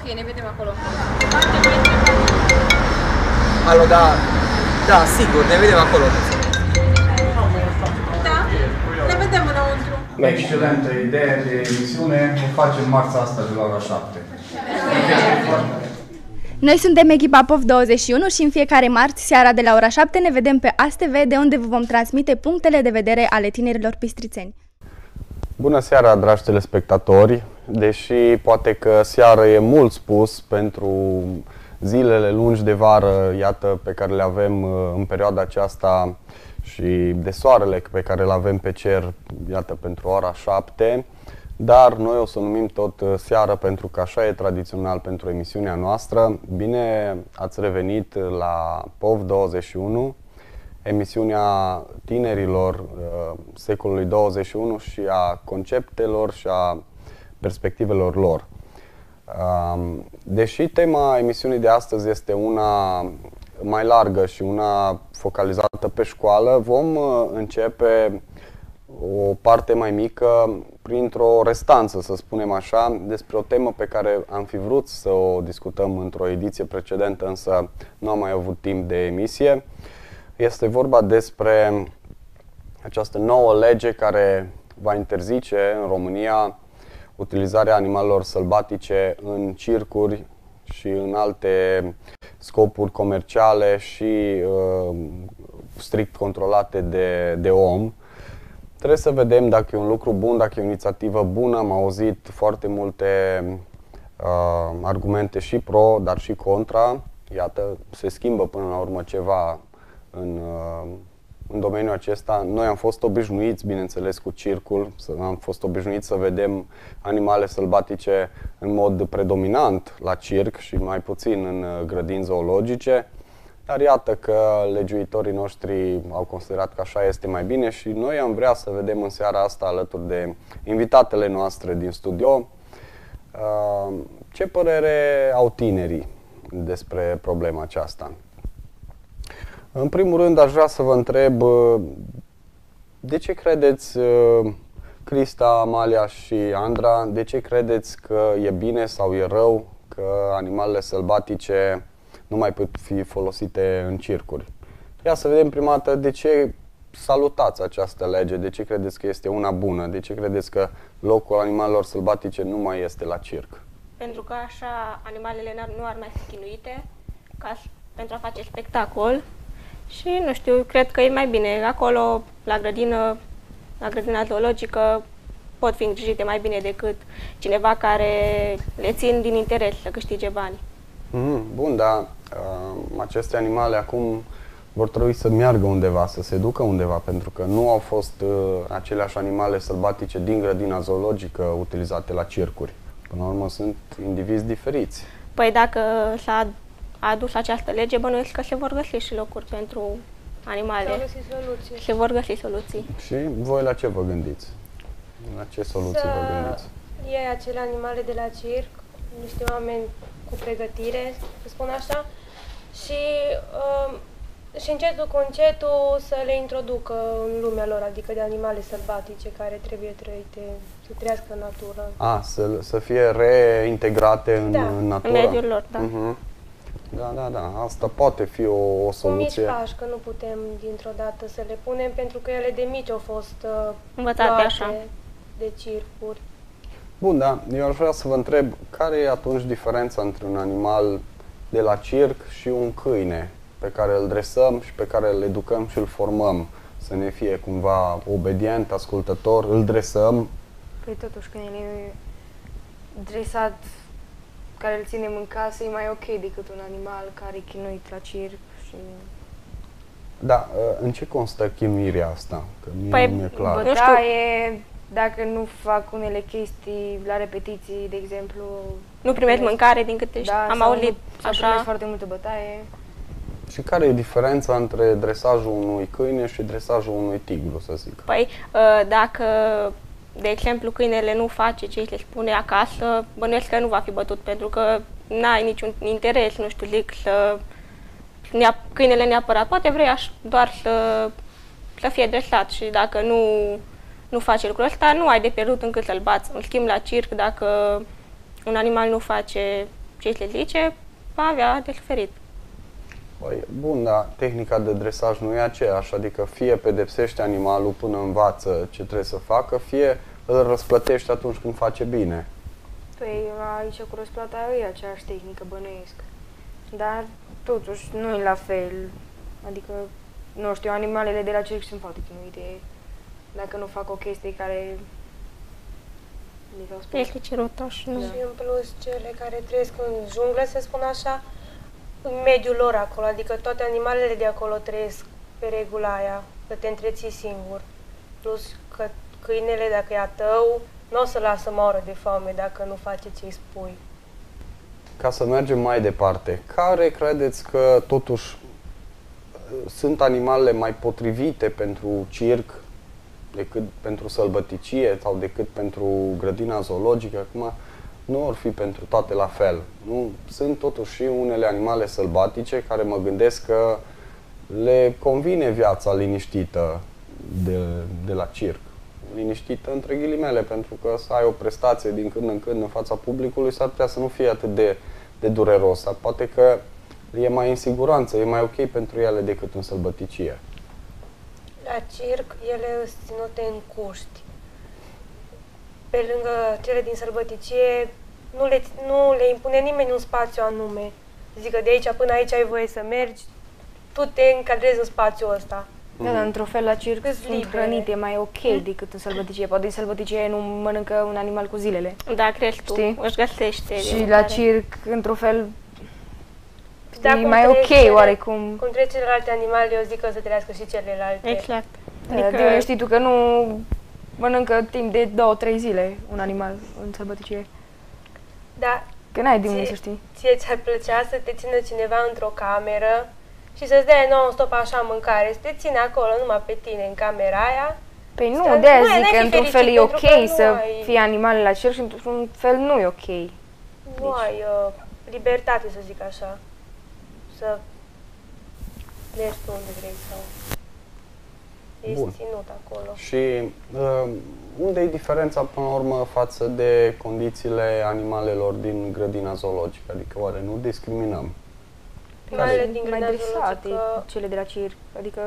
Ok, ne vedem acolo. Alo, da, da, sigur, ne vedem acolo. Da, ne vedem înăuntru. Excelentă idee de emisiune, o facem marța asta de la ora 7. Noi suntem echipa POF21 și în fiecare marți, seara de la ora 7, ne vedem pe ASTV, de unde vă vom transmite punctele de vedere ale tinerilor pistrițeni. Bună seara, dragi telespectatori! Deși poate că seară e mult spus pentru zilele lungi de vară, iată, pe care le avem în perioada aceasta și de soarele pe care îl avem pe cer, iată, pentru ora 7, dar noi o să numim tot seară pentru că așa e tradițional pentru emisiunea noastră. Bine ați revenit la POF21, emisiunea tinerilor secolului 21 și a conceptelor și a perspectivelor lor. Deși tema emisiunii de astăzi este una mai largă și una focalizată pe școală, vom începe o parte mai mică printr-o restanță, să spunem așa, despre o temă pe care am fi vrut să o discutăm într-o ediție precedentă, însă nu am mai avut timp de emisie. Este vorba despre această nouă lege care va interzice în România utilizarea animalelor sălbatice în circuri și în alte scopuri comerciale și strict controlate de om. Trebuie să vedem dacă e un lucru bun, dacă e o inițiativă bună. Am auzit foarte multe argumente și pro, dar și contra. Iată, se schimbă până la urmă ceva în domeniul acesta. Noi am fost obișnuiți, bineînțeles, cu circul, am fost obișnuiți să vedem animale sălbatice în mod predominant la circ și mai puțin în grădini zoologice. Dar iată că legiuitorii noștri au considerat că așa este mai bine și noi am vrea să vedem în seara asta, alături de invitatele noastre din studio, ce părere au tinerii despre problema aceasta. În primul rând, aș vrea să vă întreb de ce credeți, Crista, Amalia și Andra, de ce credeți că e bine sau e rău că animalele sălbatice nu mai pot fi folosite în circuri? Ia să vedem prima dată de ce salutați această lege, de ce credeți că este una bună, de ce credeți că locul animalelor sălbatice nu mai este la circ? Pentru că așa animalele nu ar mai fi chinuite pentru a face spectacol. Și, nu știu, cred că e mai bine. Acolo, la grădina zoologică, pot fi îngrijite mai bine decât cineva care le țin din interes să câștige bani. Bun, dar aceste animale acum vor trebui să meargă undeva, să se ducă undeva, pentru că nu au fost aceleași animale sălbatice din grădina zoologică utilizate la circuri. Până la urmă sunt indivizi diferiți. Păi dacă s-a adus această lege, bănuiesc că se vor găsi și locuri pentru animale. Se vor găsi soluții. Și voi la ce vă gândiți? La ce soluții vă gândiți? Iei acele animale de la circ, niște oameni cu pregătire, să spun așa, și încetul cu încetul să le introducă în lumea lor, adică de animale sălbatice care trebuie trăite, să trăiască în natură. Să fie reintegrate în natură? În mediul lor, da. Da. Asta poate fi o soluție. Cu mici pași, că nu putem dintr-o dată să le punem, pentru că ele de mici au fost învățate așa de circuri. Bun, da. Eu aș vrea să vă întreb, care e atunci diferența între un animal de la circ și un câine pe care îl dresăm și pe care îl educăm și îl formăm să ne fie cumva obedient, ascultător, îl dresăm? Păi totuși câinele dresat, care îl ținem în casă, e mai ok decât un animal care e chinuit la circ și... Da, în ce constă chinuirea asta? Că mie nu mi-e clar. Bătaie, dacă nu fac unele chestii la repetiții, de exemplu... Nu primesc mâncare, din câte am auzit așa. Sau foarte multă bătaie. Și care e diferența între dresajul unui câine și dresajul unui tigru, să zic? Păi, dacă, de exemplu, câinele nu face ce îi se spune acasă, bănuiesc că nu va fi bătut, pentru că n-ai niciun interes, nu știu, zic, câinele neapărat. Poate vrei doar să fie dresat și dacă nu face lucrul ăsta, nu ai de pierdut încât să-l bați. În schimb, la circ, dacă un animal nu face și le zice, va avea de suferit. Păi, bun, dar tehnica de dresaj nu e aceeași, adică fie pedepsești animalul până învață ce trebuie să facă, fie îl răsplătești atunci când face bine. Păi aici cu răsplata e aceeași tehnică, bănuiesc. Dar totuși nu e la fel. Adică, nu știu, animalele de la circ sunt foarte chinuite. Dacă nu fac o chestie care este cerută și nu. Și în plus cele care trăiesc în junglă, să spun așa, în mediul lor acolo, adică toate animalele de acolo trăiesc pe regula aia, că te întreții singur. Plus că câinele, dacă e a tău, nu o să lasă moară de foame dacă nu face ce îi spui. Ca să mergem mai departe, care credeți că totuși sunt animalele mai potrivite pentru circ decât pentru sălbăticie sau decât pentru grădina zoologică? Acum nu or fi pentru toate la fel. Nu? Sunt totuși și unele animale sălbatice care mă gândesc că le convine viața liniștită de la circ. Liniștită între ghilimele, pentru că să ai o prestație din când în când în fața publicului s-ar putea să nu fie atât de dureros. Poate că e mai în siguranță, e mai ok pentru ele decât în sălbăticie. La circ, ele sunt ținute în cuști. Pe lângă cele din sălbăticie, nu le impune nimeni un spațiu anume. Zică de aici până aici ai voie să mergi, tu te încadrezi în spațiul ăsta. Da, dar într-un fel la circ Cât sunt libere. hrănite mai ok decât în sălbăticie. Poate în sălbăticie nu mănâncă un animal cu zilele. Da, crezi tu, Știi? își găsește. Și la circ, într-un fel, Da, e mai ok oarecum. Cum trec celelalte animale, eu zic că o să trăiască și celelalte. Exact. Adică știi tu că nu mănâncă timp de 2-3 zile un animal în sălbăticie. Da, Că n-ai de unde să știi. ție ți-ar plăcea să te țină cineva într-o cameră și să-ți dea non-stop așa mâncare, să te ține acolo numai pe tine în camera aia? Păi nu, Stai, de-aia nu, zic n-ai că fi într-un fericit, fel e pentru că ok nu să ai- fie animale la circ și într-un fel nu e ok. Nu ai libertate, să zic așa, să mergi tu unde vrei sau ești Bun. ținut acolo. Și unde e diferența până la urmă față de condițiile animalelor din grădina zoologică? Adică oare nu discriminăm? Animalele din mai grădina dresate, zoologică, cele de la circ. Adică,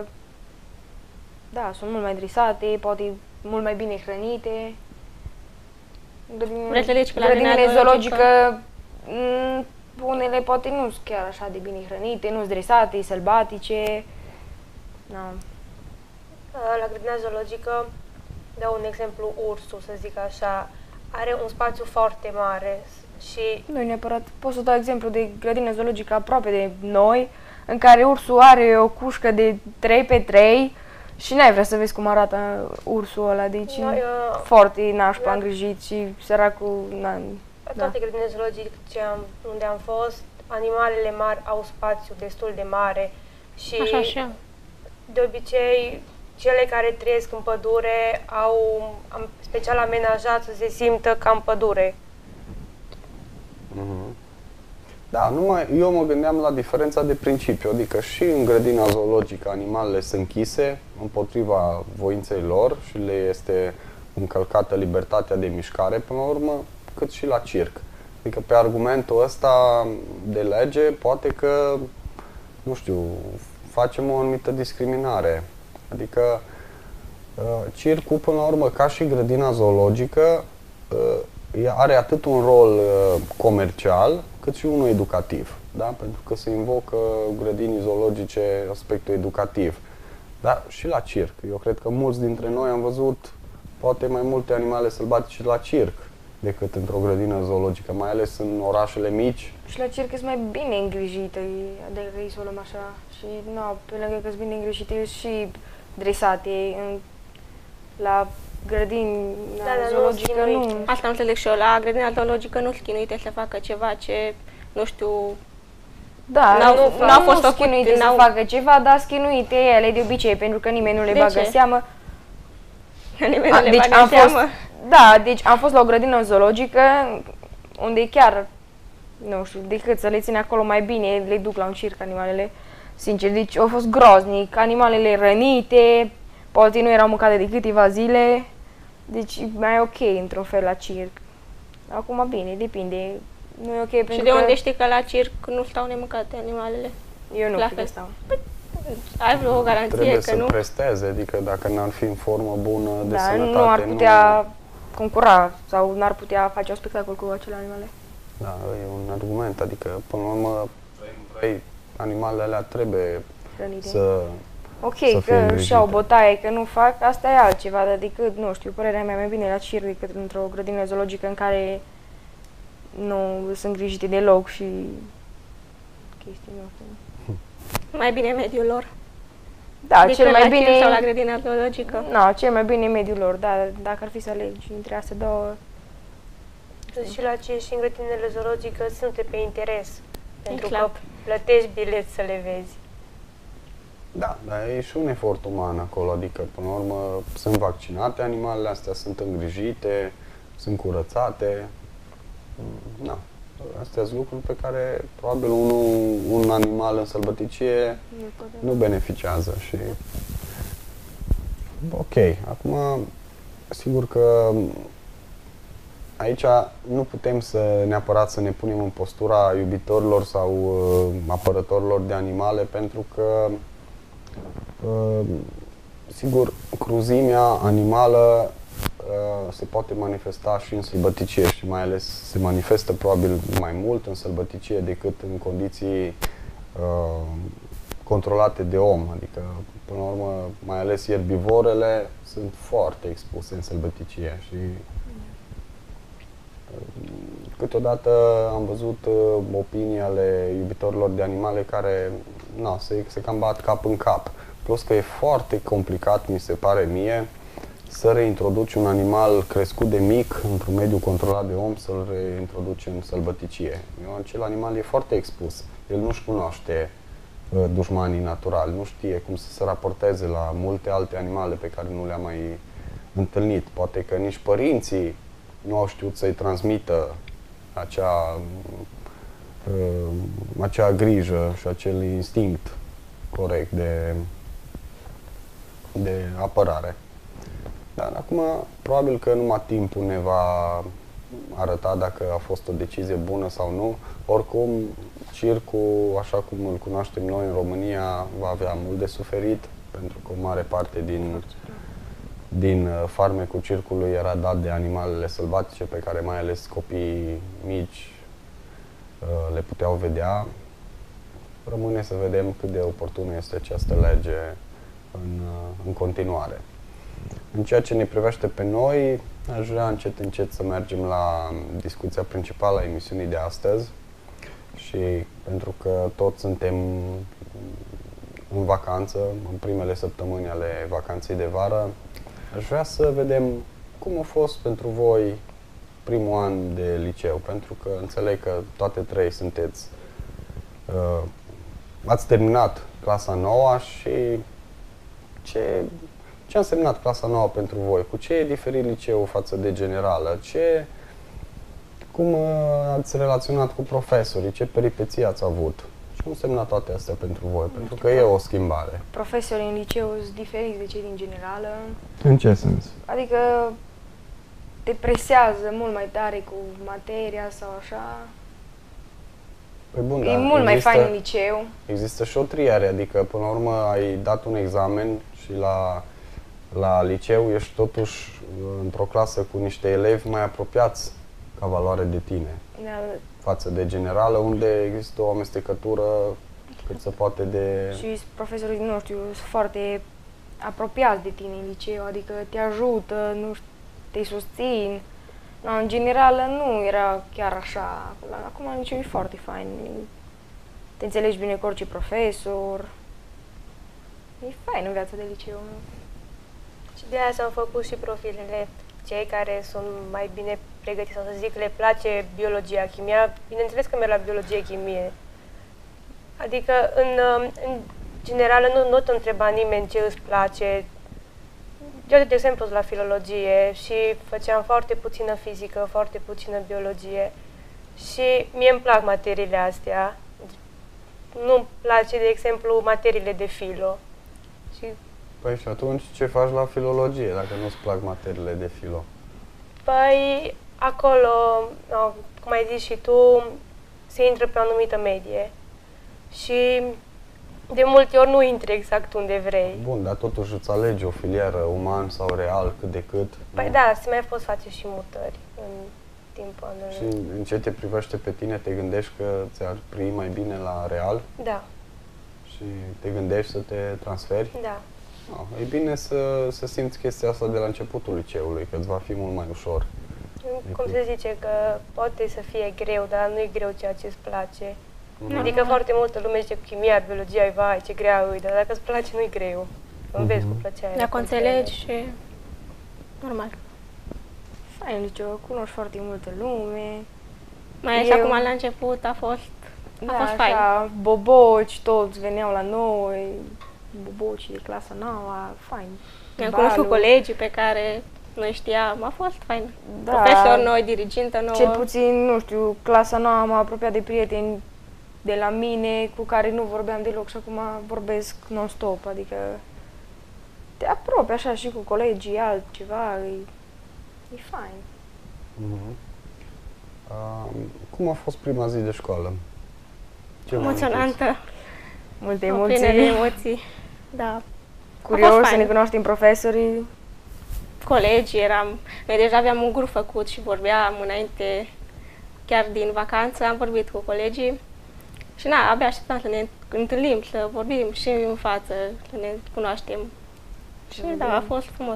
da, sunt mult mai dresate, poate mult mai bine hrănite. Vrei să zici că la Grădinile grădina zoologică, unele poate nu sunt chiar așa de bine hrănite, nu sunt dresate, sălbatice. Da. la grădina zoologică, dau un exemplu, ursul, să zic așa, are un spațiu foarte mare și Nu e neapărat. Pot să dau exemplu de grădină zoologică aproape de noi, în care ursul are o cușcă de 3x3 și n-ai vrea să vezi cum arată ursul ăla, deci Noi, foarte nașpa la- îngrijit și săracul, la toate grădinile zoologice unde am fost, animalele mari au spațiu destul de mare și Așa. de obicei cele care trăiesc în pădure au special amenajat să se simtă ca în pădure. Da, eu mă gândeam la diferența de principiu, adică și în grădina zoologică animalele sunt închise împotriva voinței lor și le este încălcată libertatea de mișcare până la urmă, cât și la circ. Adică pe argumentul ăsta de lege poate că, nu știu, facem o anumită discriminare. Adică circul până la urmă, ca și grădina zoologică, are atât un rol comercial, cât și unul educativ, da? Pentru că se invocă grădinii zoologice aspectul educativ. Dar și la circ. Eu cred că mulți dintre noi am văzut poate mai multe animale sălbatice la circ decât într-o grădină zoologică, mai ales în orașele mici. Și la circ sunt mai bine îngrijite, adică îi să o luăm așa. Și nu, pe lângă că sunt bine îngrijite, sunt și dresate la grădini Da, zoologică, nu nu. schinuite. Asta nu înțeleg și eu. La grădina zoologică nu schinuite să facă ceva ce, nu știu, Da, n-au fost făcute, schinuite să facă ceva, dar schinuite ele de obicei, pentru că nimeni nu le De bagă ce? seamă. nimeni nu le Deci bagă în seamă. deci am fost la o grădină zoologică unde chiar, nu știu, decât să le ține acolo mai bine, le duc la un circ animalele, sincer, deci au fost groznic, animalele rănite, poate nu erau mâncate de câteva zile, deci mai ok într-un fel la circ. Acum bine, depinde Nu e ok pentru Și de unde știi că la circ nu stau nemâncate animalele? Eu nu la cred că fel. stau. Ai vreo garanție Trebuie că să nu? presteze, adică dacă n-ar fi în formă bună de Da, sănătate, nu ar putea concura sau n-ar putea face un spectacol cu acele animale. Da, e un argument, adică până la urmă animalele alea trebuie Hrănite. să Ok, să fie că îngrijite. și-au bătaie, că nu fac, asta e altceva, dar decât, nu știu, părerea mea, mai bine la circ decât într-o grădină zoologică în care nu sunt îngrijite deloc și chestii, nu știu. Mai bine mediul lor. Da, Decât cel mai la bine circ sau la grădina zoologică. No, cel mai bine e mediul lor, dar dacă ar fi să alegi între astea două, Și la ce și în grădinile zoologică sunt pe interes. Pentru clar. că plătești bilet să le vezi. Da, dar e și un efort uman acolo, adică până la urmă sunt vaccinate animalele astea, sunt îngrijite, sunt curățate. Da, astea sunt lucruri pe care probabil un animal în sălbăticie nu beneficiază și... Ok, acum sigur că aici nu putem neapărat să ne punem în postura iubitorilor sau apărătorilor de animale, pentru că sigur, cruzimea animală se poate manifesta și în sălbăticie și mai ales se manifestă probabil mai mult în sălbăticie decât în condiții controlate de om. Adică, până la urmă, mai ales ierbivorele sunt foarte expuse în sălbăticie și câteodată am văzut opinii ale iubitorilor de animale care se cam bat cap în cap. Plus că e foarte complicat, mi se pare mie, să reintroduci un animal crescut de mic într-un mediu controlat de om, să-l reintroduci în sălbăticie. Acel animal e foarte expus. El nu-și cunoaște dușmanii naturali, nu știe cum să se raporteze la multe alte animale pe care nu le-a mai întâlnit. Poate că nici părinții nu au știut să-i transmită acea grijă și acel instinct corect de apărare. Dar acum, probabil că numai timpul ne va arăta dacă a fost o decizie bună sau nu. Oricum, circul, așa cum îl cunoaștem noi în România, va avea mult de suferit, pentru că o mare parte din farmecul circului era dat de animalele sălbatice, pe care mai ales copiii mici le puteau vedea. Rămâne să vedem cât de oportună este această lege în continuare. În ceea ce ne privește pe noi, aș vrea încet să mergem la discuția principală a emisiunii de astăzi și pentru că toți suntem în vacanță, în primele săptămâni ale vacanței de vară, aș vrea să vedem cum a fost pentru voi primul an de liceu, pentru că înțeleg că toate trei ați terminat clasa 9 și ce a însemnat clasa 9 pentru voi? Cu ce e diferit liceul față de generală? Cum ați relaționat cu profesorii? Ce peripeții ați avut? Ce au însemnat toate astea pentru voi? Pentru că e o schimbare. Profesorii în liceu sunt diferiți de cei din generală. În ce sens? Adică te presează mult mai tare cu materia sau așa. Păi bun, E mult mai fain în liceu. Există și o triere, adică până la urmă ai dat un examen și la liceu ești totuși într-o clasă cu niște elevi mai apropiați ca valoare de tine. Da. Față de generală, unde există o amestecătură cât se poate de... Și profesorii, nu știu, sunt foarte apropiați de tine în liceu, adică te ajută, nu știu, te susțin. No, în general nu era chiar așa. Acum în liceu e foarte fain. Te înțelegi bine cu orice profesor. E fain în viața de liceu. Și de aia s-au făcut și profilele. Cei care sunt mai bine pregătiți, sau să zic, le place biologia, chimia, bineînțeles că merg la biologie, chimie. Adică, în general, nu te întreba nimeni ce îți place. Eu, de exemplu, sunt la filologie și făceam foarte puțină fizică, foarte puțină biologie. Și mie îmi plac materiile astea. Nu-mi place, de exemplu, materiile de filo. Și Păi și atunci ce faci la filologie, dacă nu-ți plac materiile de filo? păi, acolo, cum ai zis și tu, se intră pe o anumită medie și de multe ori nu intri exact unde vrei. Bun, dar totuși îți alegi o filieră, uman sau real, cât de cât. Păi nu? da, se mai pot face și mutări în timpul anului. Și în ce te privește pe tine, te gândești că ți-ar primi mai bine la real Da, și te gândești să te transferi? da. E bine să simți chestia asta de la începutul liceului, că îți va fi mult mai ușor. Cum se zice, că poate să fie greu, dar nu e greu ceea ce îți place. Mhm. Adică foarte multă lume zice cu chimia, biologia, vai, ce grea e, dar dacă îți place, nu e greu. Înveți cu plăcere. Dacă o înțelegi și normal. Fain liceu, cunoști foarte multă lume. Mai ales acum la început a fost fain. Așa, boboci, toți veneau la noi, boboci de clasa nouă, fain. Ne-am cunoscut colegii pe care noi știam, a fost fain. Da. Profesori noi, dirigintă nouă. Cel puțin, nu știu, clasa nouă m-a apropiat de prieteni de la mine cu care nu vorbeam deloc și acum vorbesc non-stop, adică te apropii așa și cu colegii, altceva, e fain. Mhm. Cum a fost prima zi de școală? Ce vă amintiți? Emoționantă. Multe O plină de emoții, emoții. Da. curios să fain. ne cunoaștem profesorii. Colegii noi deja aveam un grup făcut și vorbeam înainte, chiar din vacanță, am vorbit cu colegii și abia așteptam să ne întâlnim, să vorbim și în față, să ne cunoaștem. Și da, a fost frumos.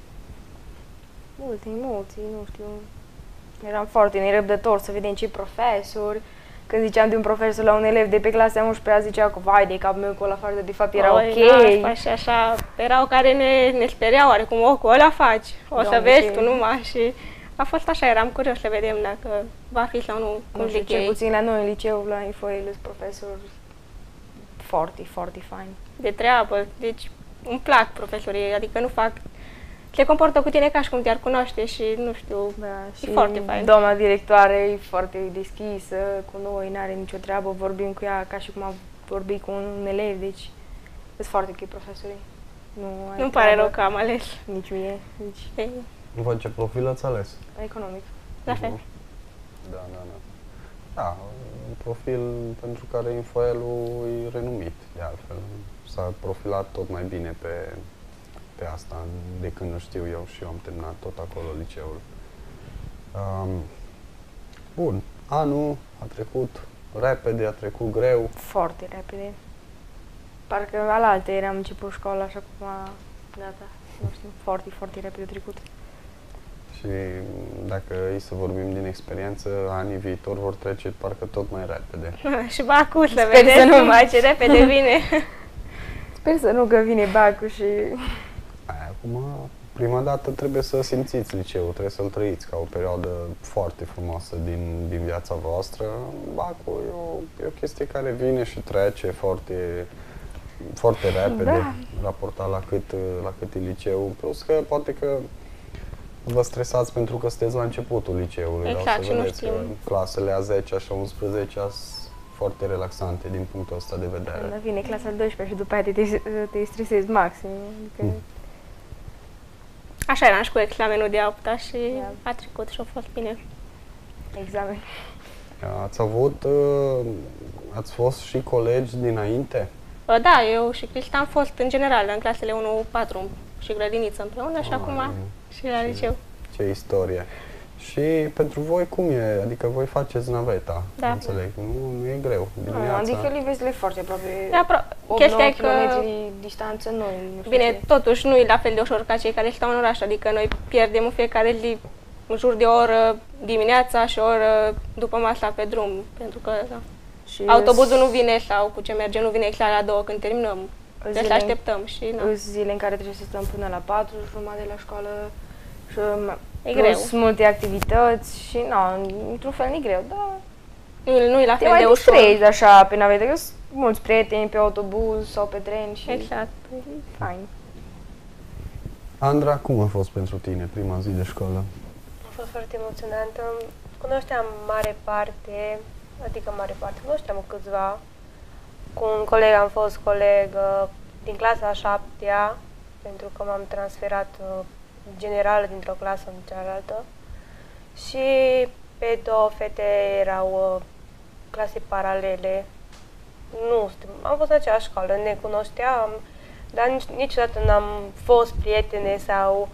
Multe emoții, nu știu. Eram foarte nerăbdători să vedem ce profesori. Când ziceam de un profesor la un elev de pe clasa 11-a, zicea că vai de capul meu cu ăla face, de fapt era ok. Da, și așa, erau care ne speriau, oarecum, cu ăla faci, o să vezi tu numai și a fost așa, eram curios să vedem dacă va fi sau nu, cum zic cel ei. puțin la noi în liceu, la Infoel, sunt profesori foarte, foarte fain. De treabă, deci îmi plac profesorii, adică nu fac, se comportă cu tine ca și cum te-ar cunoaște și nu știu, Da, e foarte fain. doamna directoare e foarte deschisă cu noi, n-are nicio treabă, vorbim cu ea ca și cum am vorbit cu un elev, deci sunt foarte ok profesorii. Nu-mi pare rău că am ales. Nici mie, nici Vă ce profil ați ales? economic. La fel. Da. Da, un profil pentru care Infoelul e renumit, de altfel. S-a profilat tot mai bine pe asta, de când știu eu și eu am terminat tot acolo liceul. Bun, anul a trecut repede, a trecut greu. Foarte repede. Parcă alaltă am început școala și acum gata, nu știu, foarte, foarte repede trecut. Și dacă e să vorbim din experiență, anii viitori vor trece parcă tot mai repede. Și bacul, să Sper vedeți să nu. numai ce repede vine. Sper să nu că vine bacul și... Acum, prima dată trebuie să simțiți liceul, trebuie să-l trăiți ca o perioadă foarte frumoasă din viața voastră. Bacul e o chestie care vine și trece foarte, foarte repede, Da. raportat la cât e liceul. Plus că poate că vă stresați pentru că sunteți la începutul liceului. Exact, dar o să și nu vedeți știm. că clasele a 10-a și a 11-a sunt foarte relaxante din punctul ăsta de vedere. Când vine clasa 12 și după aia te stresezi maxim. Adică... Așa eram și cu examenul de a 8-a și Da. a trecut și a fost bine. Examen. Ați fost și colegi dinainte? Da, eu și Cristi am fost în general în clasele 1-4 și grădiniță împreună și acum și la liceu. Ce istorie! Și pentru voi cum e? Adică voi faceți naveta, Da. înțeleg. Nu e greu. Dimineața. Adică Livezile e foarte aproape. Chestia e 8-9 că, km distanță noi. Nu știu bine, ce. totuși nu e la fel de ușor ca cei care stau în oraș, adică noi pierdem în fiecare zi în jur de o oră dimineața și o oră după masa pe drum, pentru că Și autobuzul nu vine sau cu ce merge nu vine exact la 2 când terminăm. Deci zile- așteptăm și Sunt zile în care trebuie să stăm până la 4 jumătate de la școală și E plus greu. multe activități și într-un fel nu e greu, dar Nu e la te fel mai de ușor. distrezi așa pe navetă, că sunt mulți prieteni pe autobuz sau pe tren și Exact. e fain. Andra, cum a fost pentru tine prima zi de școală? A fost foarte emoționantă. Cunoșteam mare parte, cunoșteam câțiva. Cu un coleg am fost coleg din clasa a 7-a, pentru că m-am transferat general dintr-o clasă în cealaltă. și pe două fete erau clase paralele. Nu știu, am fost în aceeași școală, ne cunoșteam, dar niciodată n-am fost prietene sau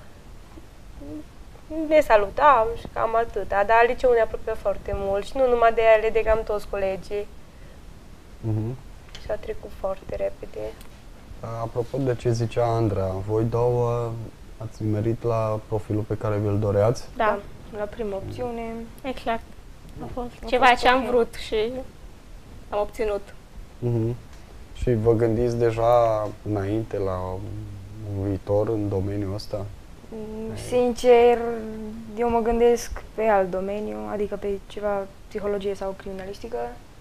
ne salutam și cam atâta, dar liceul ne apropie foarte mult și nu numai de ele, de cam toți colegii. Și a trecut foarte repede. Apropo de ce zicea Andra, voi două ați nimerit la profilul pe care vi-l doreați? Da, La prima opțiune. exact. A fost ceva ce am vrut și am obținut. Și vă gândiți deja înainte la un viitor în domeniul ăsta? Sincer, eu mă gândesc pe alt domeniu, adică pe ceva psihologie sau criminalistică.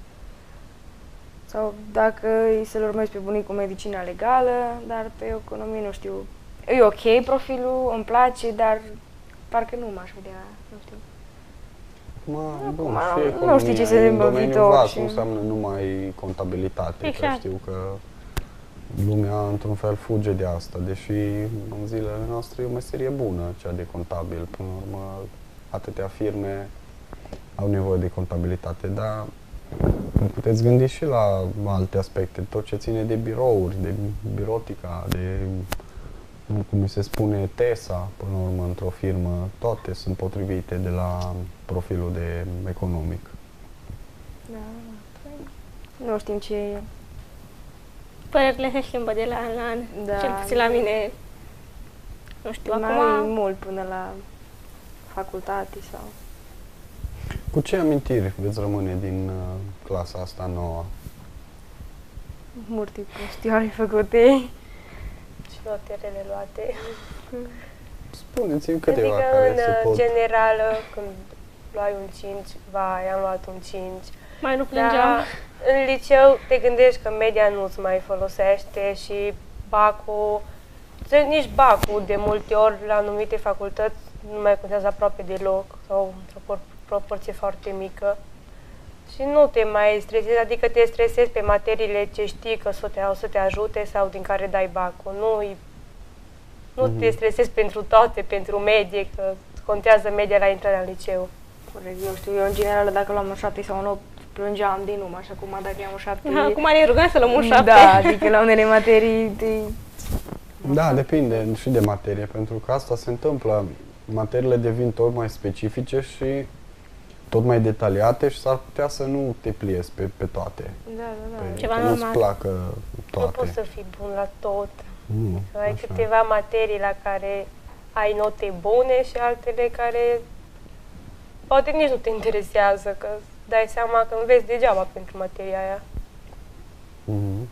Sau dacă îi să-l urmez pe bunicul medicina legală, dar pe economie nu știu. E ok profilul, îmi place, dar parcă nu m-aș vedea, nu știu. Bun, Acum, și nu știu ce se întâmplă în viitor vast, și- nu înseamnă numai contabilitate, Exact. că știu că lumea într-un fel fuge de asta, deși în zilele noastre e o meserie bună, cea de contabil. Până la urmă, atâtea firme au nevoie de contabilitate, dar puteți gândi și la alte aspecte, tot ce ține de birouri, de birotica, de, cum se spune, TESA, până la urmă, într-o firmă, toate sunt potrivite de la profilul de economic. Da. Nu știm ce e. Părerile se schimbă de la an la an, Da. cel puțin la mine. Nu știu, Mai acum mult până la facultate sau... Cu ce amintiri veți rămâne din clasa asta nouă? Multe prostioare făcute. Și notele luate. Spuneți-mi câteva Adică care în se pot... generală, când luai un 5, vai, am luat un 5. mai nu plângeam. Dar în liceu te gândești că media nu-ți mai folosește și bacul, nici bacul de multe ori la anumite facultăți nu mai contează aproape deloc sau într-o proporție foarte mică. Și nu te mai stresezi, adică te stresezi pe materiile ce știi că o să te ajute sau din care dai bacul. Nu te stresezi pentru toate, pentru medie, că contează media la intrarea în liceu. Corect, nu știu, eu în general dacă luam un 7 sau un 8 plângeam din numai și acum dacă iau un 7... Acum ne rugăm să luăm un 7. Da, adică la unele materii Da, depinde și de materie, pentru că asta se întâmplă. Materiile devin tot mai specifice și tot mai detaliate și s-ar putea să nu te pliezi pe toate. Da. Ceva că nu-ți normal. placă Nu toate. poți să fii bun la tot. Nu, Ai așa. câteva materii la care ai note bune și altele care poate nici nu te interesează, că dai seama că înveți degeaba pentru materia aia. Mhm.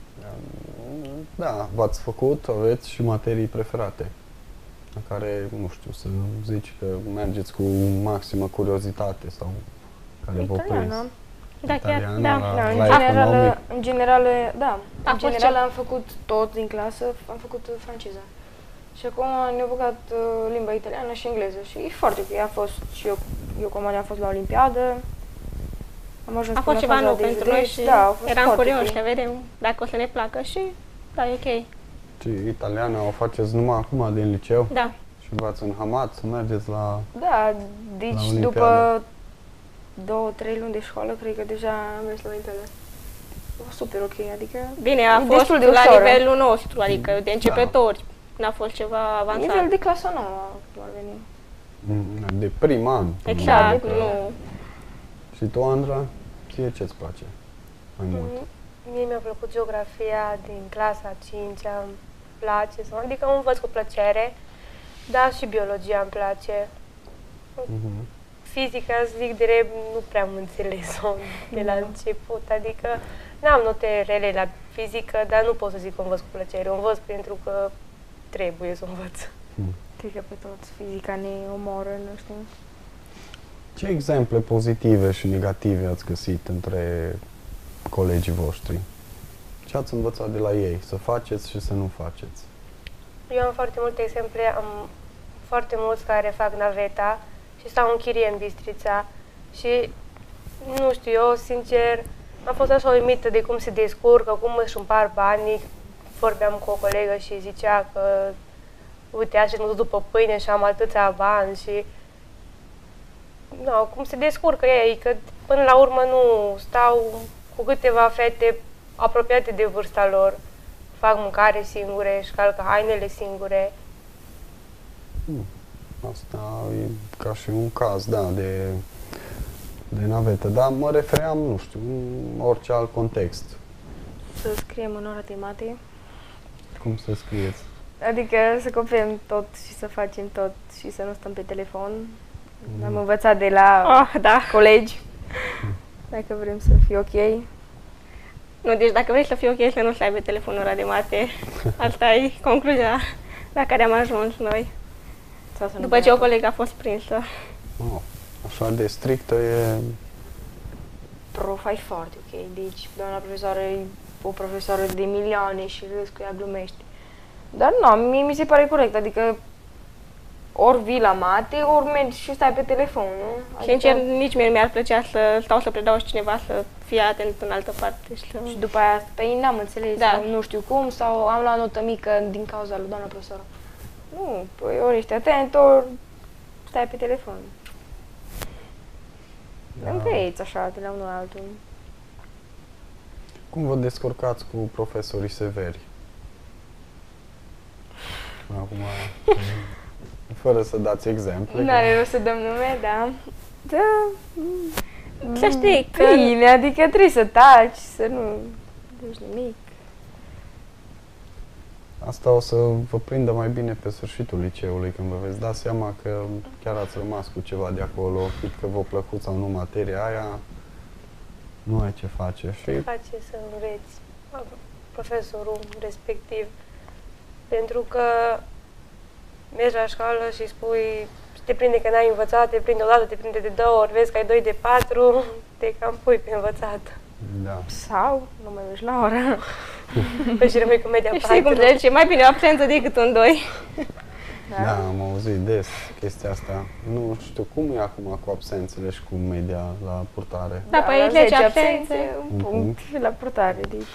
Da, v-ați făcut, aveți și materii preferate, la care, nu știu, să zici că mergeți cu maximă curiozitate sau care vă prins. Italiană. Da, chiar, Italiană, da. Da, în la general, economic. în general, da. A În fost general ce- am făcut tot din clasă, am făcut franceză. Și acum ne-au băgat limba italiană și engleză și e foarte ok. A fost și eu cu Amalia am fost la Olimpiadă. Am ajuns A până fost la ceva faza nou de pentru județ. noi și Da, a fost eram foarte curioși ok. să vedem dacă o să ne placă și da, e ok. Și italiana o faceți numai acum din liceu Da. și v-ați înhamat să mergeți la... Da, La deci Olimpiadă. după 2-3 luni de școală, cred că deja am mers la Olimpiadă. A fost super ok, adică... Bine, a E fost destul de la ușoară. nivelul nostru, adică de începători. N-a fost ceva avansat. Nivel de clasa nouă ar veni. De prim an. Exact, Probabil. nu. Și tu, Andra, ție ce-ți place mai mult? Mie mi-a plăcut geografia din clasa 5-a, îmi place, adică o învăț cu plăcere, dar și biologia îmi place. Mhm. Fizica, zic drept, nu prea am înțeles-o de la început, adică n-am note rele la fizică, dar nu pot să zic că o învăț cu plăcere, o învăț pentru că trebuie să o învăț. Cred că pe toți fizica ne omoră, nu știu. Ce exemple pozitive și negative ați găsit între colegii voștri? Ce ați învățat de la ei? Să faceți și să nu faceți? Eu am foarte multe exemple, am foarte mulți care fac naveta și stau în chirie în Bistrița și, nu știu, eu, sincer, am fost așa uimită de cum se descurcă, cum își împar banii. Vorbeam cu o colegă și zicea că, uite, așa mă duc după pâine și am atâția bani și no, cum se descurcă ei, că până la urmă nu stau cu câteva fete apropiate de vârsta lor, fac mâncare singure, își calcă hainele singure. Asta e ca și un caz, da, de navetă, dar mă refeream, nu știu, în orice alt context. Să scriem în ora de mate. Cum să scrieți? Adică să copiem tot și să facem tot și să nu stăm pe telefon. Am învățat de la colegi. Dacă vrem să fie ok. Nu, deci dacă vrei să fii ok, să nu stai pe telefonul ora de mate. Asta e concluzia la care am ajuns noi. După ce o colegă a fost prinsă. Oh, așa de strictă e... Profa e foarte ok, deci doamna profesoară e o profesoară de milioane și râs cu ea, glumește. Dar nu, mie mi se pare corect, adică ori vii la mate, ori mergi și stai pe telefon, nu? Adică... Sincer, nici mie mi-ar plăcea să stau să predau și cineva să fie atent în altă parte. Și după aia, pe ei n-am înțeles, sau nu știu cum, sau am luat notă mică din cauza lui doamna profesoară. Nu, păi ori ești atent, ori stai pe telefon. Înveți așa de la unul la altul. Cum vă descurcați cu profesorii severi? Acum, fără să dați exemple. N-are rost să dăm nume, da. Da. Să știi că... Bine, adică trebuie să taci, să nu duci nimic. Asta o să vă prindă mai bine pe sfârșitul liceului, când vă veți da seama că chiar ați rămas cu ceva de acolo, fie că v-a plăcut sau nu materia aia, nu ai ce face. Ce face să înveți profesorul respectiv? Pentru că mergi la școală și spui, te prinde că n-ai învățat, te prinde o dată, te prinde de 2 ori, vezi că ai 2 de 4, te cam pui pe învățat. Da. Sau nu mai mergi la ora. Păi și rămâi cu media 4. Știi cum zice, mai bine o absență decât un 2. Da, am auzit des chestia asta. Nu știu cum e acum cu absențele și cu media la purtare. Da, păi 10 absențe, un punct la purtare, deci...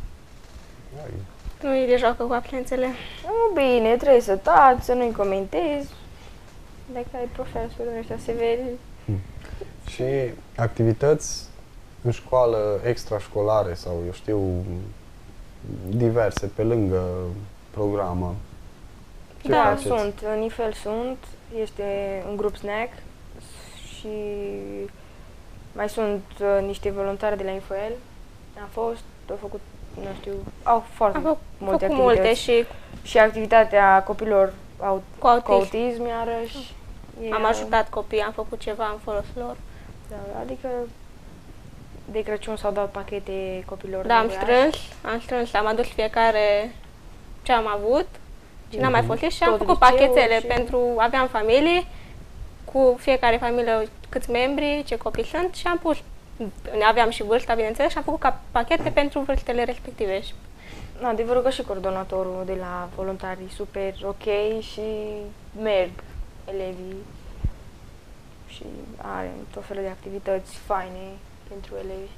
Nu e de joacă cu absențele. Nu, bine, trebuie să taci, să nu-i comentezi. Dacă ai profesorii ăștia severi. Și activități în școală extrașcolare sau, eu știu, diverse pe lângă programă. Ce da, faceți? sunt. În IFEL sunt. Este un grup snack și mai sunt niște voluntari de la IFEL. Au făcut, nu știu, au foarte multe activități. Și activitatea copilor cu autism, iarăși. Am ajutat copiii, am făcut ceva în folosul lor. Da, adică de Crăciun s-au dat pachete copilor. Da, am strâns, am adus fiecare ce am avut și n-am mai folosit și am făcut pachetele pentru, aveam familii, cu fiecare familie câți membri, ce copii sunt și am pus, aveam și vârsta, bineînțeles, și am făcut ca pachete pentru vârstele respective. Adevărul că și coordonatorul de la voluntarii super ok și merg elevii și are tot felul de activități faine pentru elevi.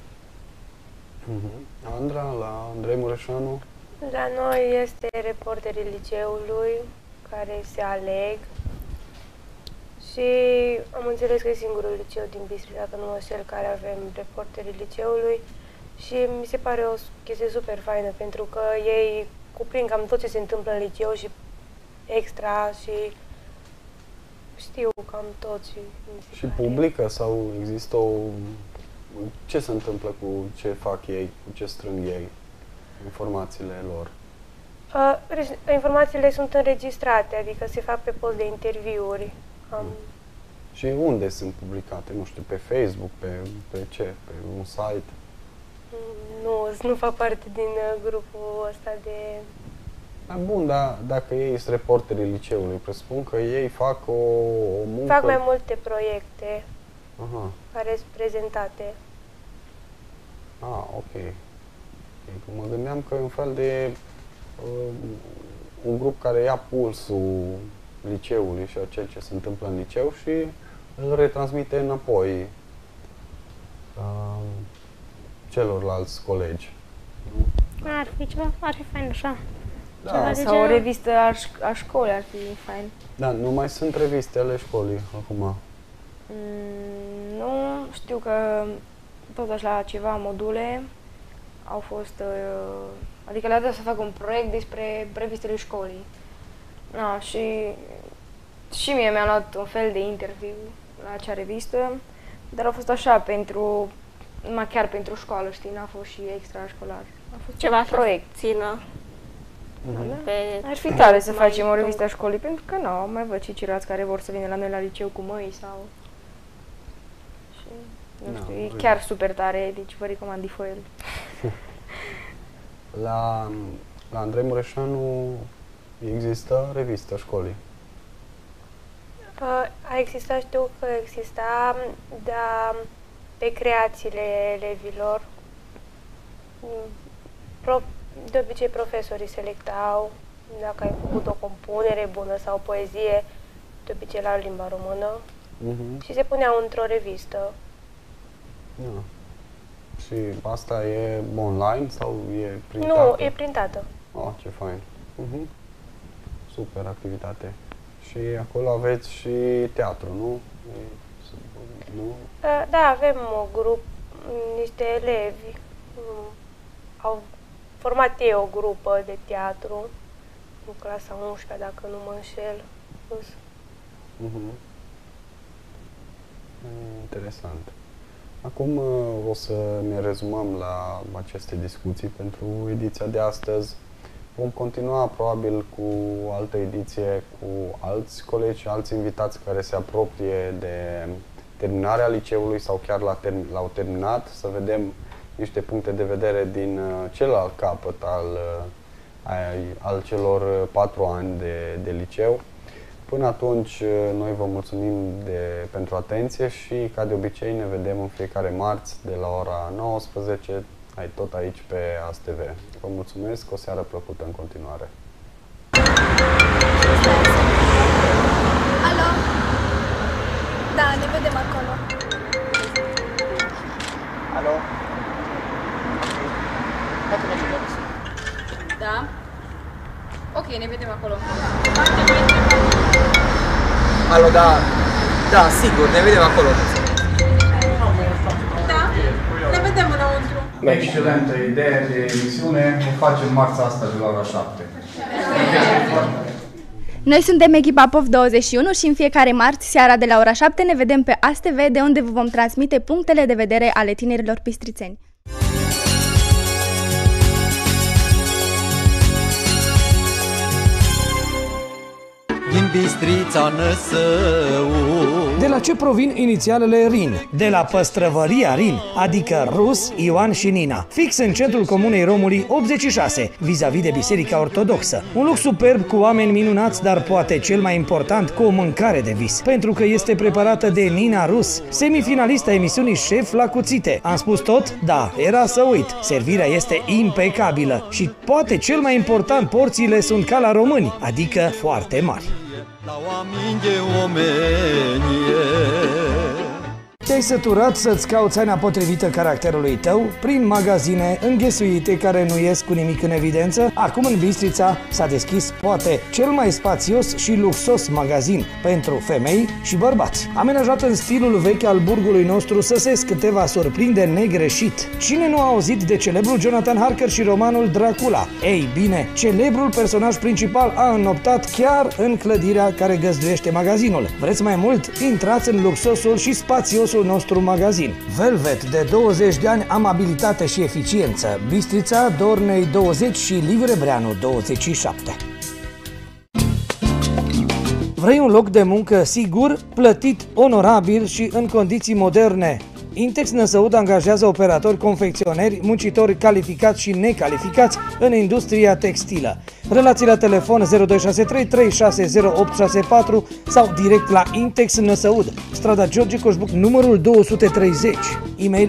Andra, la Andrei Mureșanu? La noi este reporterii liceului care se aleg și am înțeles că e singurul liceu din Bistrița, dacă nu mă înșel, care avem reporterii liceului și mi se pare o chestie super faină pentru că ei cuprind cam tot ce se întâmplă în liceu și extra și știu cam tot și publică sau există o... Ce se întâmplă cu ce fac ei, cu ce strâng ei, informațiile lor? Informațiile sunt înregistrate, adică se fac pe post de interviuri. Și unde sunt publicate? Nu știu, pe Facebook, pe ce? Pe un site? Nu fac parte din grupul ăsta de... Bun, dar dacă ei sunt reporterii liceului, presupun că ei fac o muncă... Fac mai multe proiecte care sunt prezentate. Ok. Mă gândeam că e un fel de un grup care ia pulsul liceului și a ceea ce se întâmplă în liceu și îl retransmite înapoi celorlalți colegi. Ar fi fain așa. Da. Sau o revistă a școlii ar fi fain. Da, nu mai sunt revistele școlii acum. Nu, știu că totuși la ceva module au fost, adică le-a dat să fac un proiect despre revistele școlii. Da, și mie mi-a luat un fel de interviu la acea revistă, dar a fost așa numai chiar pentru școală, știi, n-a fost și extrașcolar. A fost Ceva proiect. țină. Ar fi tare să facem o revistă a școlii, pentru că nu, mai văd și cirați care vor să vină la noi la liceu cu măi sau... Și, nu știu, e chiar super tare, deci vă recomand Difoil. La Andrei Mureșanu există revistă școlii? A existat, știu că exista, dar pe creațiile elevilor, de obicei profesorii selectau dacă ai făcut o compunere bună sau poezie, de obicei la limba română, și se puneau într-o revistă. Da. Și asta e online sau e printată? Nu, e printată. Oh, ce fain. Super activitate. Și acolo aveți și teatru, nu? Nu? Da, avem niște elevi. Au format ei o grupă de teatru în clasa 11, dacă nu mă înșel. Interesant. Acum o să ne rezumăm la aceste discuții pentru ediția de astăzi. Vom continua probabil cu o altă ediție cu alți colegi, alți invitați care se apropie de terminarea liceului sau chiar l-au terminat, să vedem niște puncte de vedere din celălalt capăt al celor 4 ani de liceu. Până atunci, noi vă mulțumim pentru atenție și, ca de obicei, ne vedem în fiecare marți de la ora 19, tot aici pe ASTV. Vă mulțumesc, o seară plăcută în continuare. Alo? Da, ne vedem acolo. Alo? Da? Ok, ne vedem acolo. Alo, da, sigur, ne vedem acolo. Da? Ne vedem înăuntru. Excelentă idee de emisiune, o facem marța asta de la ora 7. Noi suntem echipa POF 21 și în fiecare marți, seara de la ora 7, ne vedem pe ASTV, de unde vă vom transmite punctele de vedere ale tinerilor pistrițeni. Din Bistrița Năsău. De la ce provin inițialele RIN? De la păstrăvăria RIN, adică Rus, Ioan și Nina, fix în centrul comunei Romului 86, vis-a-vis de Biserica Ortodoxă. Un loc superb cu oameni minunați, dar poate cel mai important, cu o mâncare de vis, pentru că este preparată de Nina Rus, semifinalistă emisiunii Șef la cuțite. Am spus tot? Da, era să uit. Servirea este impecabilă și poate cel mai important, porțiile sunt ca la români, adică foarte mari. La oameni de omenie. Te-ai săturat să-ți cauți haina potrivită caracterului tău prin magazine înghesuite care nu ies cu nimic în evidență? Acum în Bistrița s-a deschis poate cel mai spațios și luxos magazin pentru femei și bărbați. Amenajat în stilul vechi al burgului nostru, săsesc te va surprinde negreșit. Cine nu a auzit de celebrul Jonathan Harker și romanul Dracula? Ei bine, celebrul personaj principal a înoptat chiar în clădirea care găzduiește magazinul. Vreți mai mult? Intrați în luxosul și spațiosul nostru magazin. Velvet, de 20 de ani, amabilitate și eficiență. Bistrița, Dornei 20 și Livrebreanu 27. Vrei un loc de muncă sigur, plătit, onorabil și în condiții moderne? Intex Năsăud angajează operatori confecționeri, muncitori calificați și necalificați în industria textilă. Relații la telefon 0263 360864 sau direct la Intex Năsăud, strada George Coșbuc, numărul 230, e-mail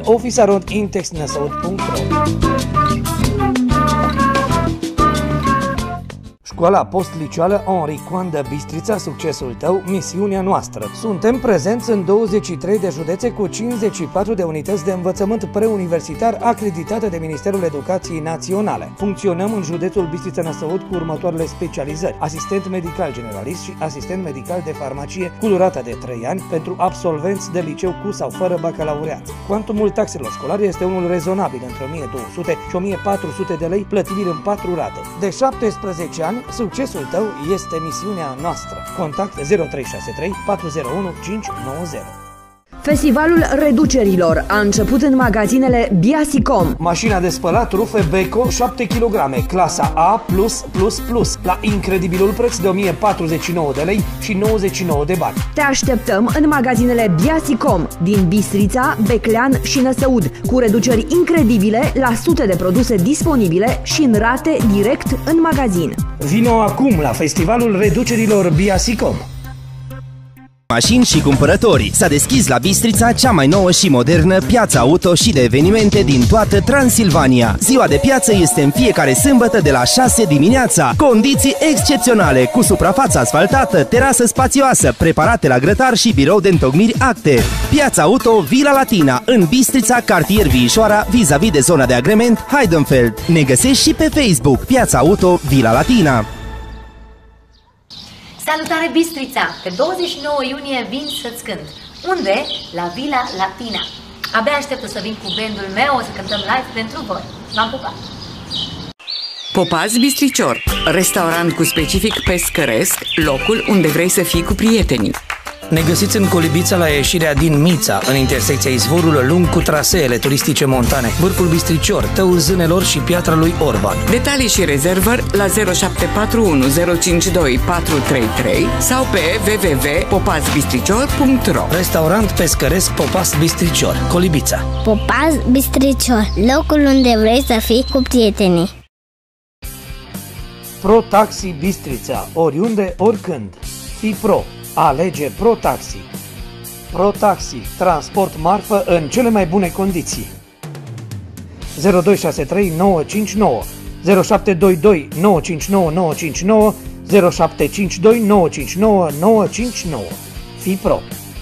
office@intexnăsăud.ro. Școala post-liceală Henri Coandă Bistrița, succesul tău, misiunea noastră. Suntem prezenți în 23 de județe cu 54 de unități de învățământ preuniversitar acreditate de Ministerul Educației Naționale. Funcționăm în județul Bistrița-Năsăud cu următoarele specializări: asistent medical generalist și asistent medical de farmacie cu durata de 3 ani pentru absolvenți de liceu cu sau fără bacalaureat. Cuantumul taxelor școlare este unul rezonabil, între 1200 și 1400 de lei, plătibil în 4 rate. De 17 ani, succesul tău este misiunea noastră. Contact 0363 401 590. Festivalul reducerilor a început în magazinele Biasicom. Mașina de spălat rufe Beko 7 kg, clasa A+++, la incredibilul preț de 1049 de lei și 99 de bani. Te așteptăm în magazinele Biasicom din Bistrița, Beclean și Năsăud, cu reduceri incredibile la sute de produse disponibile și în rate direct în magazin. Vino acum la festivalul reducerilor Biasicom. Mașini și cumpărători. S-a deschis la Bistrița cea mai nouă și modernă piață auto și de evenimente din toată Transilvania. Ziua de piață este în fiecare sâmbătă de la 6 dimineața. Condiții excepționale, cu suprafață asfaltată, terasă spațioasă, preparate la grătar și birou de întocmiri acte. Piața auto Vila Latina, în Bistrița, cartier Viișoara, vis-a-vis de zona de agrement Heidenfeld. Ne găsești și pe Facebook, Piața auto Vila Latina. Salutare Bistrița! Pe 29 iunie vin să-ți cânt. Unde? La Vila Latina. Abia aștept să vin cu bandul meu, o să cântăm live pentru voi. V-am pupat! Popas Bistricior, restaurant cu specific pescăresc, locul unde vrei să fii cu prietenii. Ne găsiți în Colibița la ieșirea din Mița, în intersecția Izvorul lung cu traseele turistice montane, Vârful Bistricior, Tăul Zânelor și Piatra lui Orban. Detalii și rezervări la 0741 052 433 sau pe www.popasbistricior.ro. Restaurant pescăresc Popas Bistricior, Colibița. Popas Bistricior, locul unde vrei să fii cu prietenii. Pro Taxi Bistrița, oriunde, oricând. Fii pro. Alege Pro Taxi. Pro Taxi, transport marfă în cele mai bune condiții. 0263 959 0722 959 959 0752 959 959. Fii pro.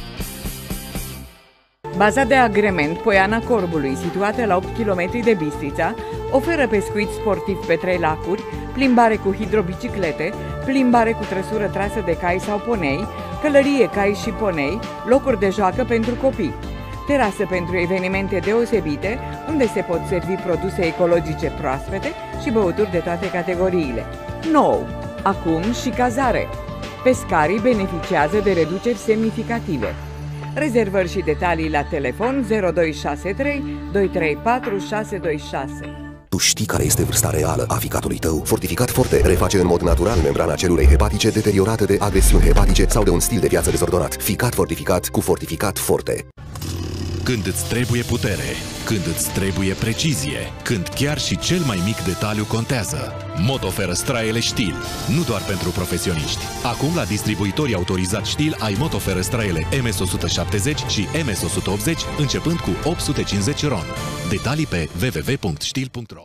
Baza de agrement Poiana Corbului, situată la 8 km de Bistrița, oferă pescuit sportiv pe 3 lacuri, plimbare cu hidrobiciclete, plimbare cu trăsură trasă de cai sau ponei, călărie cai și ponei, locuri de joacă pentru copii, terasă pentru evenimente deosebite, unde se pot servi produse ecologice proaspete și băuturi de toate categoriile. Nou, acum și cazare. Pescarii beneficiază de reduceri semnificative. Rezervări și detalii la telefon 0263 234 626. Tu știi care este vârsta reală a ficatului tău? Fortificat Forte reface în mod natural membrana celulei hepatice deteriorată de agresiuni hepatice sau de un stil de viață dezordonat. Ficat fortificat cu Fortificat Forte. Când îți trebuie putere, când îți trebuie precizie, când chiar și cel mai mic detaliu contează. Moto oferă straiele Stihl, nu doar pentru profesioniști. Acum la distribuitorii autorizați Stihl ai Moto oferă straiele MS170 și MS180 începând cu 850 RON. Detalii pe www.stihl.ro.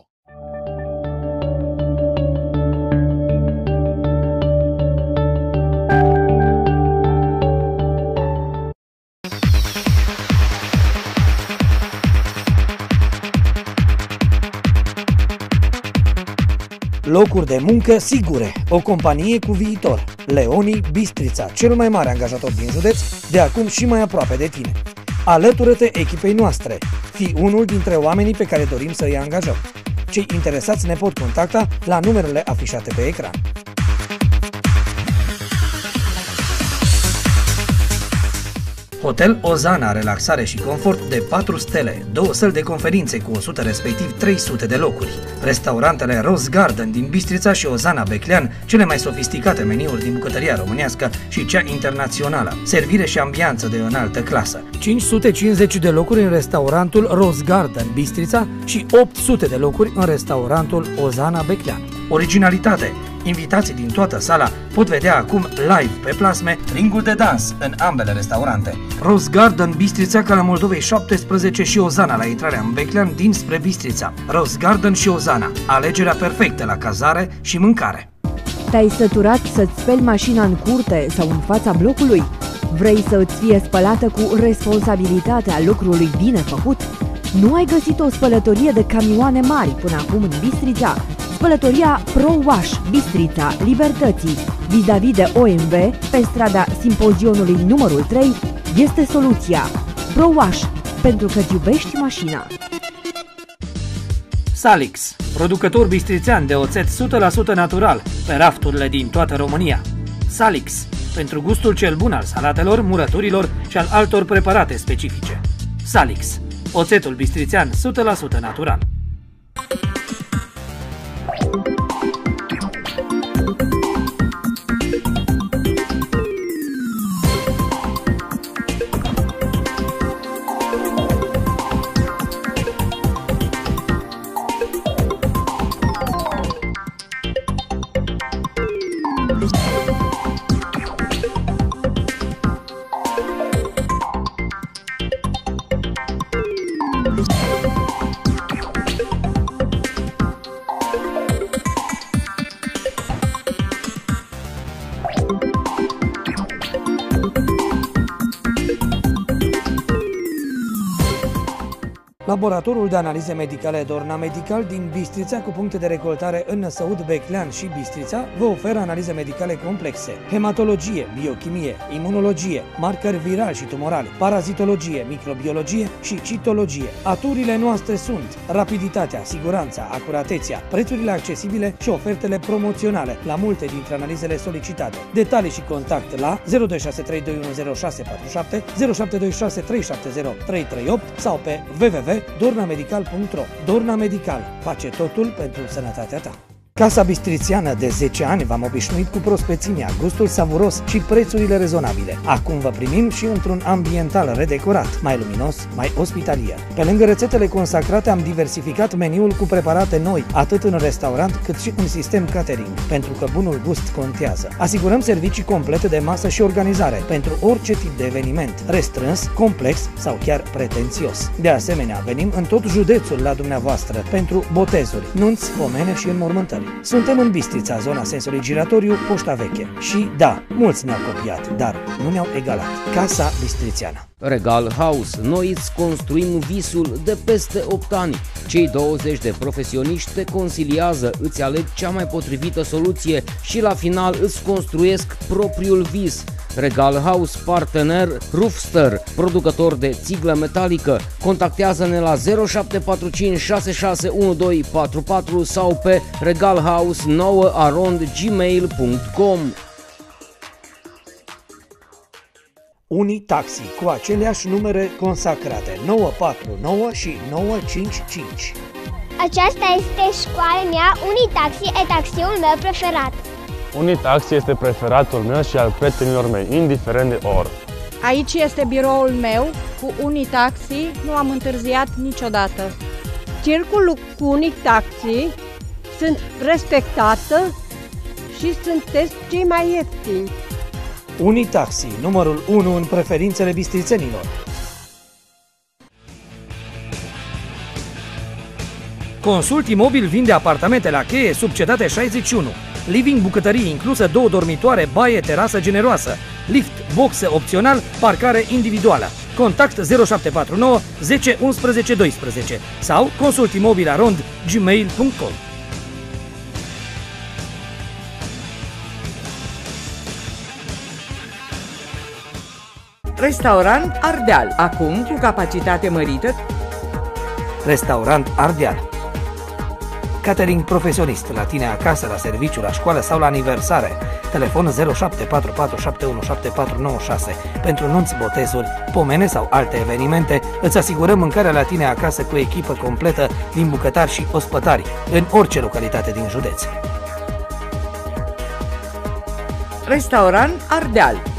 Locuri de muncă sigure, o companie cu viitor. Leoni Bistrița, cel mai mare angajator din județ, de acum și mai aproape de tine. Alătură-te echipei noastre. Fii unul dintre oamenii pe care dorim să îi angajăm. Cei interesați ne pot contacta la numerele afișate pe ecran. Hotel Ozana, relaxare și confort de 4 stele, 2 săli de conferințe cu 100 respectiv 300 de locuri. Restaurantele Rose Garden din Bistrița și Ozana Beclean, cele mai sofisticate meniuri din bucătăria românească și cea internațională. Servire și ambianță de înaltă clasă. 550 de locuri în restaurantul Rose Garden Bistrița și 800 de locuri în restaurantul Ozana Beclean. Originalitate. Invitații din toată sala pot vedea acum live pe plasme ringul de dans în ambele restaurante. Rose Garden Bistrița, Calea Moldovei 17 și Ozana la intrarea în Beclean dinspre Bistrița. Rose Garden și Ozana, alegerea perfectă la cazare și mâncare. Te-ai săturat să-ți speli mașina în curte sau în fața blocului? Vrei să îți fie spălată cu responsabilitatea lucrului bine făcut? Nu ai găsit o spălătorie de camioane mari până acum în Bistrița? Spălătoria Pro Wash Bistrița Libertății, vis-a-vis de OMV, pe strada Simpozionului numărul 3, este soluția. Pro Wash, pentru că-ți iubești mașina. Salix, producător bistrițean de oțet 100% natural pe rafturile din toată România. Salix, pentru gustul cel bun al salatelor, murăturilor și al altor preparate specifice. Salix, oțetul bistrițean 100% natural. Laboratorul de analize medicale Dorna Medical din Bistrița, cu puncte de recoltare în Năsăud, Beclean și Bistrița, vă oferă analize medicale complexe: hematologie, biochimie, imunologie, marcări virali și tumorali, parazitologie, microbiologie și citologie. Aturile noastre sunt rapiditatea, siguranța, acuratețea, prețurile accesibile și ofertele promoționale la multe dintre analizele solicitate. Detalii și contact la 0263210647, 0726370338 sau pe www.dornamedical.ro. Dorna Medical face totul pentru sănătatea ta. Casa Bistrițiană de 10 ani v-am obișnuit cu prospețimea, gustul savuros și prețurile rezonabile. Acum vă primim și într-un ambiental redecorat, mai luminos, mai ospitalier. Pe lângă rețetele consacrate am diversificat meniul cu preparate noi, atât în restaurant cât și în sistem catering, pentru că bunul gust contează. Asigurăm servicii complete de masă și organizare pentru orice tip de eveniment, restrâns, complex sau chiar pretențios. De asemenea, venim în tot județul la dumneavoastră pentru botezuri, nunți, pomene și înmormântări. Suntem în Bistrița, zona sensului giratoriu, Poșta Veche. Și da, mulți ne-au copiat, dar nu ne-au egalat. Casa Bistrițiană. Regal House, noi îți construim visul de peste 8 ani. Cei 20 de profesioniști te consiliază, îți aleg cea mai potrivită soluție și la final îți construiesc propriul vis. Regal House, partener Roofster, producător de țiglă metalică. Contactează-ne la 0745 661244 sau pe regalhouse9@gmail.com. Unitaxi, cu aceleași numere consacrate, 949 și 955. Aceasta este școala mea, Unitaxi e taxiul meu preferat. Unitaxi este preferatul meu și al prietenilor mei, indiferent de oră. Aici este biroul meu, cu Unitaxi nu am întârziat niciodată. Circulul cu Unitaxi, sunt respectată și sunteți cei mai ieftini. Unitaxi, numărul 1 în preferințele bistrițenilor. Consult Imobil vinde apartamente la cheie sub cetate 61. Living, bucătărie inclusă, 2 dormitoare, baie, terasă generoasă, lift, boxe opțional, parcare individuală. Contact 0749 10 11 12 sau consultimobil@gmail.com. Restaurant Ardeal, acum cu capacitate mărită. Restaurant Ardeal. Catering profesionist, la tine acasă, la serviciu, la școală sau la aniversare. Telefon 0744717496. Pentru nunți, botezuri, pomene sau alte evenimente, îți asigurăm mâncarea la tine acasă cu echipă completă din bucătari și ospătari, în orice localitate din județ. Restaurant Ardeal.